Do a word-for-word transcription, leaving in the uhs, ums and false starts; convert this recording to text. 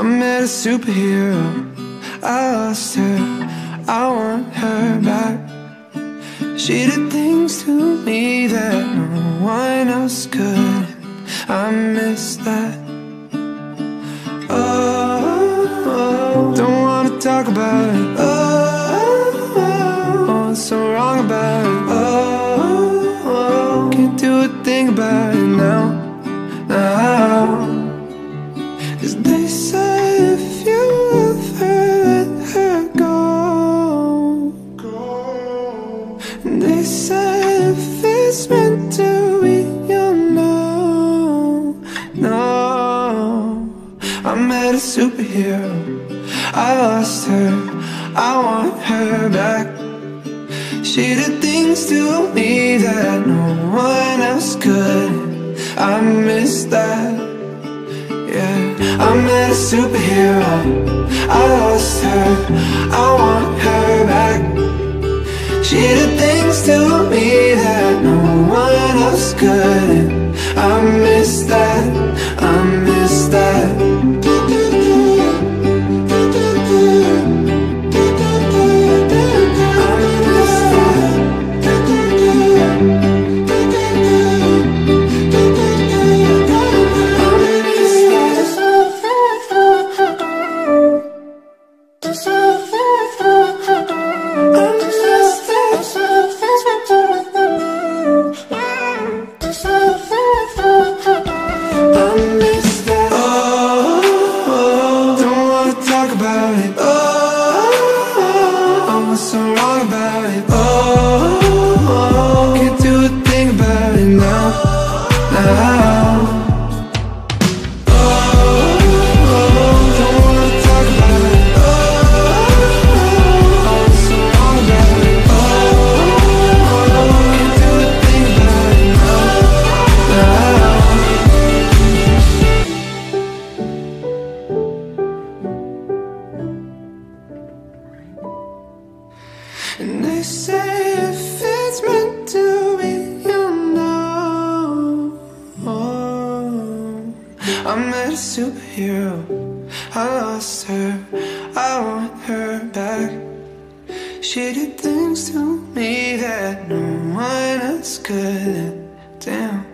met a superhero, I lost her, I want her back. She did things to me that no one else could. I miss that. Oh, don't wanna talk about it. Oh, what's so wrong about it? Oh, can't do a thing about it now, now. 'Cause they say if you ever let her go, and they say if it's meant to be, you'll know. No, I met a superhero, I lost her, I want her back. She did things to me that no one else could. I miss that. Yeah, I met a superhero, I lost her, I want her back. She did things to me that no one else could. I miss that, I miss that. And they say if it's meant to be, you'll know. Oh, I met a superhero, I lost her, I want her back. She did things to me that no one else could. Damn.